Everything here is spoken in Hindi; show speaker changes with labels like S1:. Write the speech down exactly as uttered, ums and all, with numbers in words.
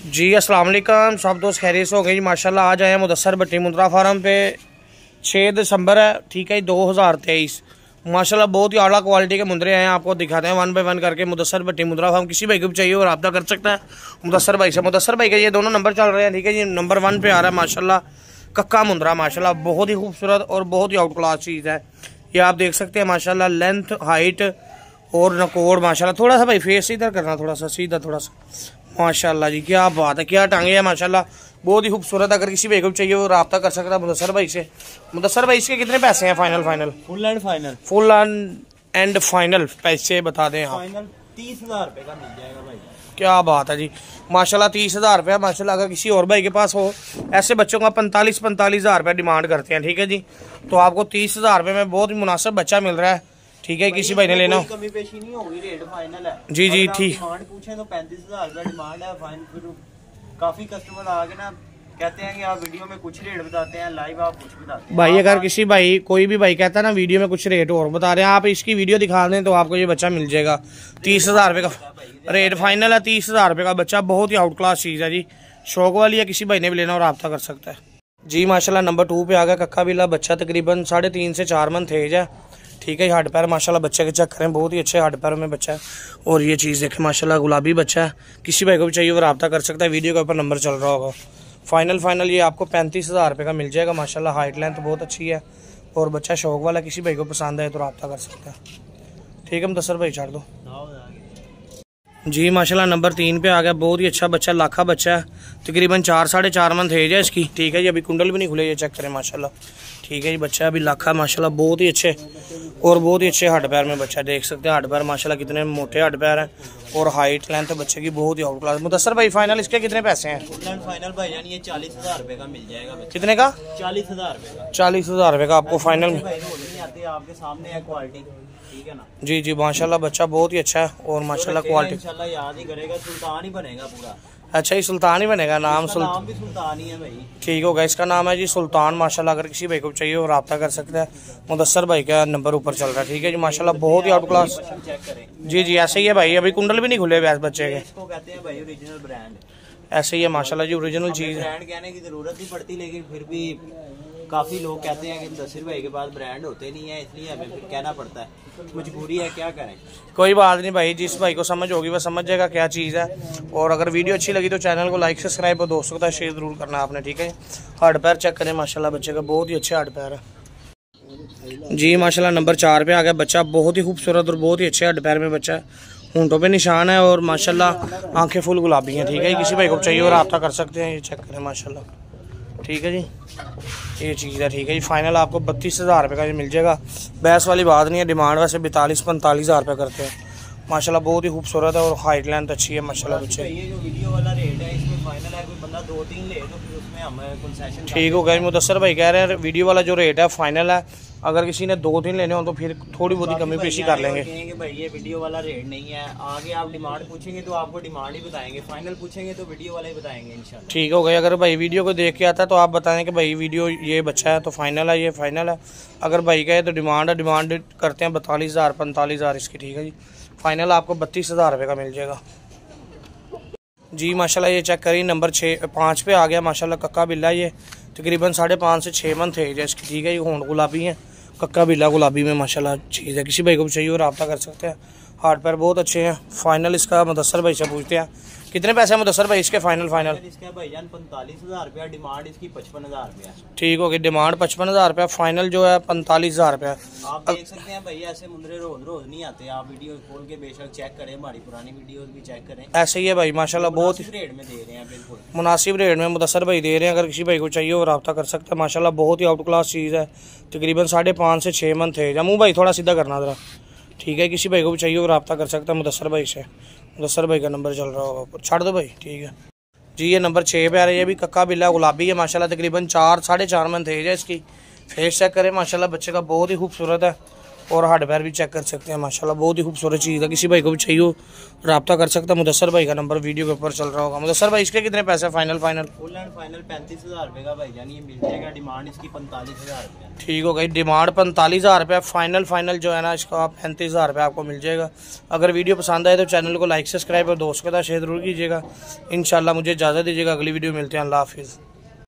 S1: जी अस्सलाम वालेकुम, सब दोस्त खैरियत हो गई माशाल्लाह। आज आए हैं मुदस्सर भट्टी मुंद्रा फार्म पे। छः दिसंबर है, ठीक है, दो हज़ार तेईस। माशाल्लाह बहुत ही आला क्वालिटी के मुंदरे हैं, आपको दिखाते हैं वन बाय वन करके। मुदस्सर भट्टी मुंद्रा फार्म किसी भाई को भी चाहिए और रब्ता कर सकता है मुदस्सर भाई से। मुदस्सर भाई का ये दोनों नंबर चल रहे हैं, ठीक है जी। नंबर वन पे आ रहा है माशाल्लाह कक्का मुंद्रा, माशाल्लाह बहुत ही खूबसूरत और बहुत ही आउट क्लास चीज़ है। ये आप देख सकते हैं माशाल्लाह, लेंथ हाइट और नकोड़ माशाल्लाह। थोड़ा सा भाई फेस इधर करना, थोड़ा सा सीधा, थोड़ा सा माशाल्लाह जी, क्या बात है, क्या टांगे है माशाल्लाह, बहुत ही खूबसूरत। अगर किसी भाई को चाहिए वो रब्ता कर सकता है मुदस्सर भाई से। मुदस्सर भाई इसके कितने पैसे हैं final? Final
S2: full and final
S1: full and final पैसे बता दें आप।
S2: फाइनल तीस हजार रुपये का मिल जाएगा भाई।
S1: क्या बात है जी माशाल्लाह, तीस हज़ार रुपया माशाल्लाह। अगर किसी और भाई के पास हो, ऐसे बच्चों का पैंतालीस पैंतालीस हज़ार रुपया डिमांड करते हैं, ठीक है जी। तो आपको तीस हज़ार रुपये में बहुत ही मुनासिब बच्चा मिल रहा है, ठीक है। किसी भाई ने लेना
S2: कमी पेशी नहीं होगी, रेट फाइनल है।
S1: जी जी ठीक।
S2: डिमांड पूछे तो पैंतीस हजार रुपया डिमांड है फाइनल। फिर काफी कस्टमर आगे ना कहते हैं कि आप वीडियो में कुछ रेट बताते हैं, लाइव आप कुछ बताते हैं
S1: भाई। अगर किसी भाई कोई भी भाई कहता है ना वीडियो में कुछ रेट और बता रहे हैं, आप इसकी वीडियो दिखा दें तो आपको ये बच्चा मिल जाएगा। तीस हज़ार रुपये का रेट फाइनल है, तीस हज़ार रुपये का बच्चा, बहुत ही आउट क्लास चीज़ है जी। शौक वाली है, किसी भाई ने भी लेना और रब्ता कर सकता है जी। माशाल्लाह नंबर टू पे आ गया कक्का बिल्ला बच्चा, तकरीबन साढ़े तीन से चार मंथ एज है, ठीक है। हड्ड पैर माशाल्लाह बच्चे के चेक करें, बहुत ही अच्छे हड्ड पैरों में बच्चा है। और ये चीज़ देखें माशाल्लाह, गुलाबी बच्चा है, किसी भाई को भी चाहिए वो रब्ता कर सकता है। वीडियो के ऊपर नंबर चल रहा होगा। फाइनल फाइनल ये आपको पैंतीस हज़ार रुपये का मिल जाएगा माशाल्लाह। हाइट लेंथ बहुत अच्छी है और बच्चा शौक वाला, किसी भाई को पसंद है तो रब्ता कर सकता है, ठीक है। मुदस्सर भाई छाड़ दो जी। माशाल्लाह नंबर तीन पे आ गया, बहुत ही अच्छा बच्चा, लाखा बच्चा है, तकरीबन चार साढ़े चार मंथ एज है इसकी, ठीक है जी। अभी कुंडल भी नहीं खुले, ये चेक करें माशाल्लाह, ठीक है जी। बच्चा अभी लाखा माशाल्लाह, बहुत ही अच्छे और बहुत ही अच्छे हड्ड पैर में बच्चा, देख सकते हैं हड्ड पैर माशाल्लाह कितने मोटे हड्ड पैर हैं और हाइट लेंथ बच्चे की बहुत ही आउट क्लास। मुदस्सर भाई फाइनल इसके कितने पैसे हैं?
S2: फाइनल भाई यानी ये चालीस हजार रुपये का मिल जाएगा।
S1: कितने का?
S2: चालीस हजार रुपये का।
S1: चालीस हज़ार रुपये का आपको फाइनल में
S2: आपके सामने है क्वालिटी, ठीक है ना
S1: जी जी। माशाल्लाह बच्चा बहुत ही अच्छा है और माशाल्लाह क्वालिटी
S2: इंशाल्लाह याद ही करेगा, सुल्तान ही बनेगा पूरा।
S1: अच्छा, ये सुल्तान ही बनेगा, नाम सुल...
S2: नाम भी सुल्तान ही है भाई,
S1: ठीक होगा। इसका नाम है जी सुल्तान माशाल्लाह। अगर किसी भाई को चाहिए वो रब्ता कर सकता है। मुदस्सर भाई का नंबर ऊपर चल रहा है, ठीक है जी। माशाल्लाह बहुत ही आउट क्लास। जी जी ऐसे ही है भाई, अभी कुंडल भी नहीं खुले हुए बच्चे के।
S2: इसको कहते हैं भाई ओरिजिनल ब्रांड।
S1: ऐसे ही है माशाल्लाह जी, ओरिजिनल चीज़ है।
S2: ब्रांड कहने की जरूरत नहीं पड़ती, लेकिन फिर भी काफी लोग कहते हैं कि मुदस्सिर भाई के पास ब्रांड होते नहीं है, इसलिए हमें फिर कहना पड़ता है, मजबूरी है, क्या करें।
S1: कोई बात नहीं भाई, जिस भाई को समझ होगी वह समझ जाएगा क्या चीज़ है। और अगर वीडियो अच्छी लगी तो चैनल को लाइक सब्सक्राइब और दोस्तों का शेयर जरूर करना आपने, ठीक है। हड्ड पैर चेक करें माशाल्लाह, बच्चे का बहुत ही अच्छे हड्ड पैर है जी। माशाल्लाह नंबर चार पे आ गया बच्चा, बहुत ही खूबसूरत और बहुत ही अच्छे हड्ड पैर में बच्चा है, होंठों पे निशान है और माशाल्लाह आंखें फुल गुलाबी हैं, ठीक है। किसी भाई को चाहिए और रब्ता कर सकते हैं, ये चेक करें माशाल्लाह, ठीक है जी। ये चीज़ है, ठीक है जी। फाइनल आपको बत्तीस हज़ार रुपये का ये मिल जाएगा, बहस वाली बात नहीं है। डिमांड वैसे बैतालीस पैंतालीस हज़ार रुपये करते हैं माशाल्लाह, बहुत ही खूबसूरत है और हाइट लेंथ अच्छी है माशाल्लाह बच्चे।
S2: ये जो वीडियो वाला रेट है इसमें फाइनल है, कोई बंदा दो तीन ले तो फिर उसमें हम कंसेशन
S1: ठीक हो गया। मुदस्सर भाई कह रहे हैं वीडियो वाला जो रेट है फाइनल है, अगर किसी ने दो तीन लेने हो तो फिर थोड़ी बहुत ही कमी पेशी कर लेंगे।
S2: कहेंगे भाई ये वीडियो वाला रेट नहीं है, आगे आप डिमांड पूछेंगे तो आपको डिमांड ही बताएंगे, फाइनल पूछेंगे तो वीडियो वाला ही बताएंगे इंशाल्लाह।
S1: ठीक हो गया। अगर भाई वीडियो को देख के आता है तो आप बताएं कि भाई वीडियो ये बच्चा है तो फाइनल है, ये फाइनल है। अगर भाई कहे तो डिमांड है, डिमांड करते हैं बतालीस हज़ार पैंतालीस हज़ार इसकी, ठीक है जी। फाइनल आपको बत्तीस हज़ार रुपये का मिल जाएगा जी। माशाल्लाह ये चेक करिए, नंबर छः पाँच पे आ गया माशाल्लाह कक्का बिल्ला, ये तकरीबन साढ़े पाँच से छः मंथ एज है इसकी, ठीक है। ये होंठ गुलाबी है, कक्का बिल्ला गुलाबी में माशाल्लाह चीज़ है, किसी भाई को भी चाहिए और रब्ता कर सकते हैं। हार्ड पैर बहुत अच्छे हैं। फाइनल इसका मुदस्सर भाई से पूछते हैं कितने पैसे हैं मुदस्सर भाई इसके? फाइनल फाइनल
S2: इसका भाईजान पैंतालीस हज़ार रुपया, डिमांड इसकी पचपन हज़ार रुपया,
S1: ठीक होगी। डिमांड पचपन हज़ार रुपया, फाइनल जो है पैंतालीस हज़ार रुपया।
S2: आप देख सकते हैं भाई, ऐसे मुंदरे रोज रोज नहीं आते, आप वीडियो खोल के बेशक चेक करें, हमारी पुरानी वीडियोस भी चेक करें।
S1: ऐसे ही है भाई माशाल्लाह, बहुत
S2: रेट में दे रहे हैं, बिल्कुल
S1: मुनासिब रेट में मुदस्सर भाई दे रहे हैं। अगर किसी भाई को चाहिए वो रब्ता कर सकता है माशाल्लाह, बहुत ही आउट क्लास चीज़ है, तकरीबन साढ़े पाँच से छः मंथ है। मुँह भाई थोड़ा सीधा करना जरा, ठीक है। किसी भाई को भी चाहिए वो रब्ता कर सकता है मुदस्सर भाई से। मुदस्सर भाई का नंबर चल रहा होगा ऊपर, छाड़ दो भाई, ठीक है जी। ये नंबर छः पे आ रही है, भी कक्का बिल्ला गुलाबी है माशाल्लाह, तकरीबन चार साढ़े चार मंथ एज है इसकी। फेस चेक करें माशाल्लाह, बच्चे का बहुत ही खूबसूरत है और हार्डवेयर भी चेक कर सकते हैं। माशाल्लाह बहुत ही खूबसूरत चीज़ है। किसी भाई को भी चाहिए हो रब्ता कर सकता है। मुदस्सर भाई का नंबर वीडियो के ऊपर चल रहा होगा। मुदस्सर भाई इसके कितने पैसे final final
S2: full and final पैंतीस हज़ार रुपये का भाई जान ये मिल जाएगा। डिमांड इसकी पैंतालीस हज़ार रुपये।
S1: ठीक हो गई, डिमांड पैंतालीस हज़ार रुपये, फाइनल फाइनल जो है ना इसका पैंतीस हज़ार रुपये आपको मिल जाएगा। अगर वीडियो पसंद आए तो चैनल को लाइक सब्सक्राइब और दोस्तों के साथ शेयर जरूर कीजिएगा। इंशाल्लाह मुझे इजाज़त दीजिएगा, अगली वीडियो मिलते हैं। अल्लाह हाफिज़।